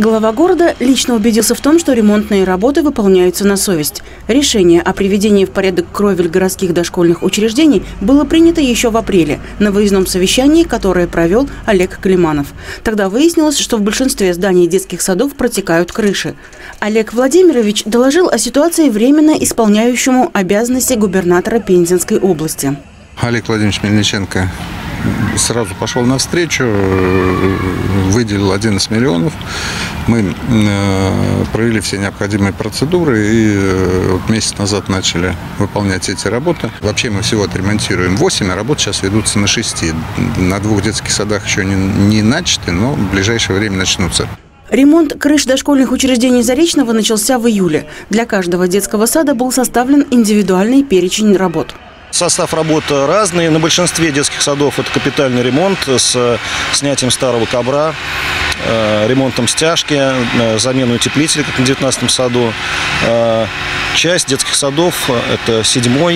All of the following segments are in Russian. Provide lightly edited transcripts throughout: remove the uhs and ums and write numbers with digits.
Глава города лично убедился в том, что ремонтные работы выполняются на совесть. Решение о приведении в порядок кровель городских дошкольных учреждений было принято еще в апреле на выездном совещании, которое провел Олег Климанов. Тогда выяснилось, что в большинстве зданий детских садов протекают крыши. Олег Владимирович доложил о ситуации временно исполняющему обязанности губернатора Пензенской области. Олег Владимирович Мельниченко сразу пошел навстречу, выделил 11 миллионов. Мы провели все необходимые процедуры и месяц назад начали выполнять эти работы. Вообще мы всего отремонтируем 8, а работы сейчас ведутся на 6. На 2 детских садах еще не начаты, но в ближайшее время начнутся. Ремонт крыш дошкольных учреждений Заречного начался в июле. Для каждого детского сада был составлен индивидуальный перечень работ. Состав работ разный. На большинстве детских садов это капитальный ремонт с снятием старого ковра, ремонтом стяжки, заменой утеплителя, как на 19-м саду. Часть детских садов – это 7-й,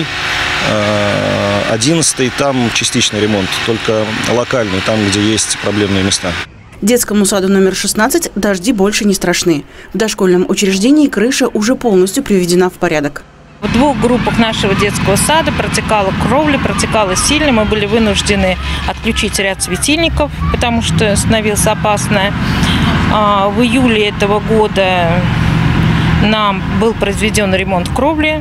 11-й, там частичный ремонт, только локальный, там, где есть проблемные места. Детскому саду номер 16 дожди больше не страшны. В дошкольном учреждении крыша уже полностью приведена в порядок. В 2 группах нашего детского сада протекала кровля, протекала сильно. Мы были вынуждены отключить ряд светильников, потому что становилось опасно. В июле этого года нам был произведен ремонт кровли.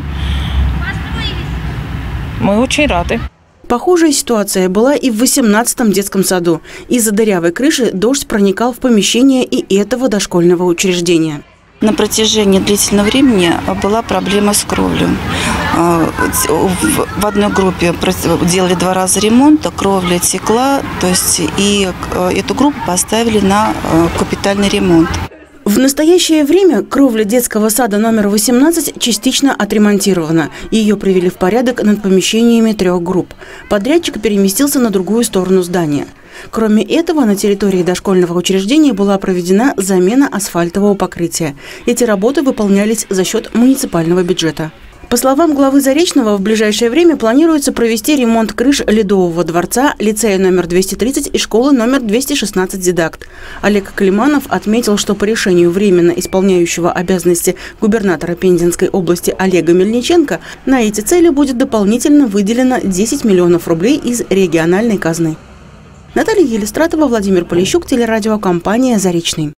Мы очень рады. Похожая ситуация была и в 18-м детском саду. Из-за дырявой крыши дождь проникал в помещение и этого дошкольного учреждения. На протяжении длительного времени была проблема с кровлей. В одной группе делали 2 раза ремонт, кровля текла, то есть и эту группу поставили на капитальный ремонт. В настоящее время кровля детского сада номер 18 частично отремонтирована. Ее привели в порядок над помещениями 3 групп. Подрядчик переместился на другую сторону здания. Кроме этого, на территории дошкольного учреждения была проведена замена асфальтового покрытия. Эти работы выполнялись за счет муниципального бюджета. По словам главы Заречного, в ближайшее время планируется провести ремонт крыш Ледового дворца, лицея номер 230 и школы номер 216 «Дидакт». Олег Климанов отметил, что по решению временно исполняющего обязанности губернатора Пензенской области Олега Мельниченко на эти цели будет дополнительно выделено 10 миллионов рублей из региональной казны. Наталья Елистратова, Владимир Полищук, телерадиокомпания «Заречный».